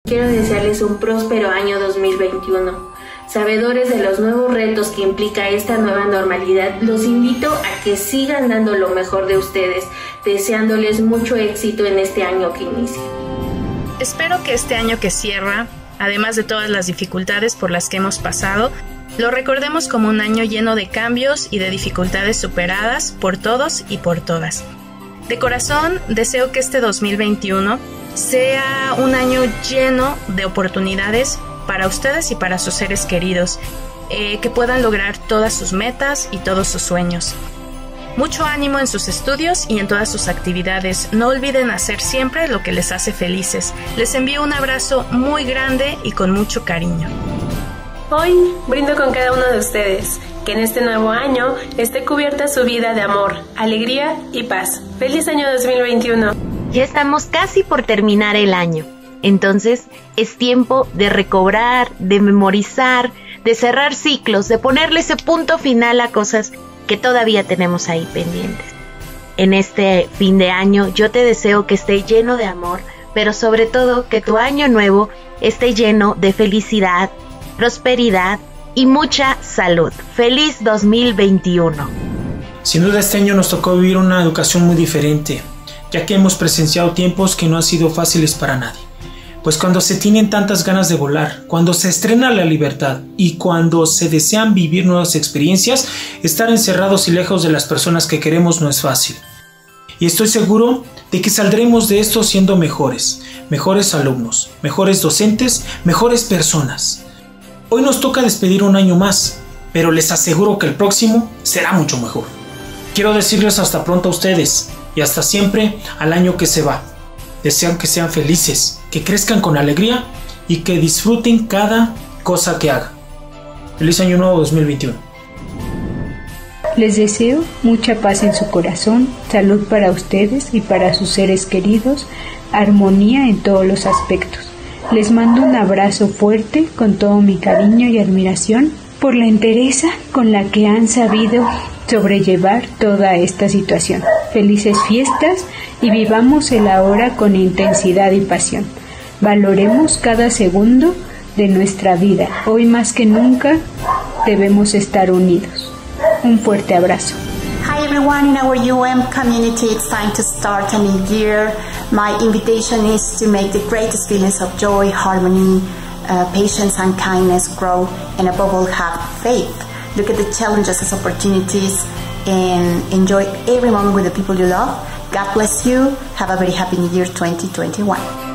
Quiero desearles un próspero año 2021. Sabedores de los nuevos retos que implica esta nueva normalidad, los invito a que sigan dando lo mejor de ustedes, deseándoles mucho éxito en este año que inicia. Espero que este año que cierra, además de todas las dificultades por las que hemos pasado, lo recordemos como un año lleno de cambios y de dificultades superadas por todos y por todas. De corazón, deseo que este 2021 sea un año lleno de oportunidades para ustedes y para sus seres queridos, que puedan lograr todas sus metas y todos sus sueños. Mucho ánimo en sus estudios y en todas sus actividades. No olviden hacer siempre lo que les hace felices. Les envío un abrazo muy grande y con mucho cariño. Hoy brindo con cada uno de ustedes, que en este nuevo año esté cubierta su vida de amor, alegría y paz. ¡Feliz año 2021! Ya estamos casi por terminar el año. Entonces es tiempo de recobrar, de memorizar, de cerrar ciclos, de ponerle ese punto final a cosas que todavía tenemos ahí pendientes. En este fin de año yo te deseo que esté lleno de amor, pero sobre todo que tu año nuevo esté lleno de felicidad, prosperidad y mucha salud. ¡Feliz 2021! Sin duda este año nos tocó vivir una educación muy diferente, ya que hemos presenciado tiempos que no han sido fáciles para nadie. Pues cuando se tienen tantas ganas de volar, cuando se estrena la libertad y cuando se desean vivir nuevas experiencias, estar encerrados y lejos de las personas que queremos no es fácil. Y estoy seguro de que saldremos de esto siendo mejores alumnos, mejores docentes, mejores personas. Hoy nos toca despedir un año más, pero les aseguro que el próximo será mucho mejor. Quiero decirles hasta pronto a ustedes y hasta siempre al año que se va. Deseo que sean felices, que crezcan con alegría y que disfruten cada cosa que hagan. Feliz año nuevo 2021. Les deseo mucha paz en su corazón, salud para ustedes y para sus seres queridos, armonía en todos los aspectos. Les mando un abrazo fuerte con todo mi cariño y admiración por la entereza con la que han sabido sobrellevar toda esta situación. Felices fiestas y vivamos el ahora con intensidad y pasión. Valoremos cada segundo de nuestra vida. Hoy más que nunca debemos estar unidos. Un fuerte abrazo. Hi everyone in our community. It's time to start a new year. My invitation is to make the greatest feelings of joy, harmony, patience and kindness grow, and above all have faith. Look at the challenges as opportunities and enjoy every moment with the people you love. God bless you. Have a very happy New Year 2021.